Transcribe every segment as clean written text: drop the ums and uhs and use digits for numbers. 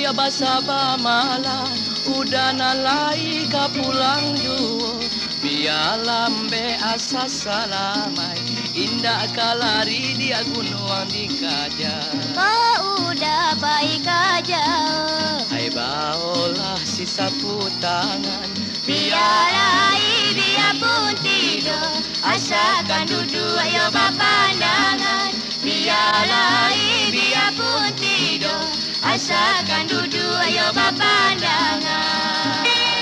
dia basaba malam udah nalai ka pulang juo biar lambe asa salamai indah kalari dia gunung di kaja kau udah baik aja hai baolah si sapu tangan biarai biarpun tidur asalkan duduk ayo berpandangan biarai biarpun tidur asalkan duduk ayo berpandangan.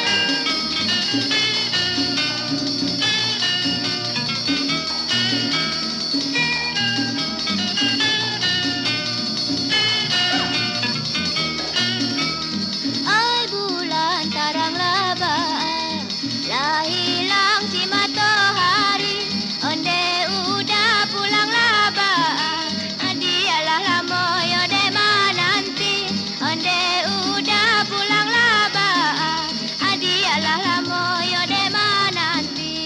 Ai bulan tarang laba lah hilang si matahari onde udah pulang laba dialah lama yo dema nanti onde udah pulang laba dialah lama yo dema nanti.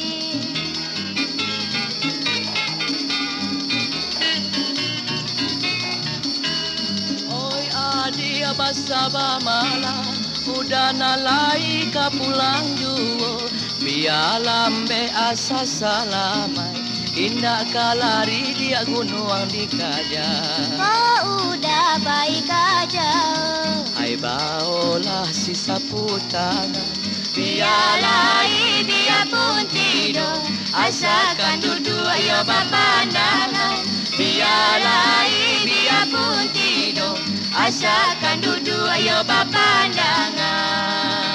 oi adia basaba malam udah nalai ka pulang juo biar lambe asa salamai indah kalari dia gunung di kaja Kau udah baik aja hai baolah si sapu tangan biarai biarpun tidur asalkan duduk ayo berpandangan biarai biarpun tidur asalkan duduk ayo berpandangan.